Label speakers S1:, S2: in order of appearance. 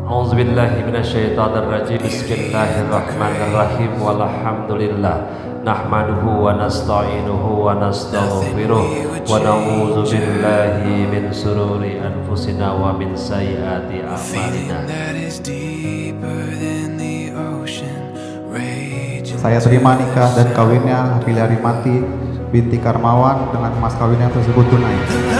S1: A'udzubillahi minasyaitonirrajim. Bismillahirrahmanirrahim. Walhamdulillah. Nahmaduhu wa nasta'inuhu wa nastaghfiruh wa na'udzu billahi min sururi anfusina wa min sayyiati a'malina.
S2: Saya terima nikah dan kawinnya Hafila Rimati binti Karmawan dengan mas kawin yang tersebut tunai.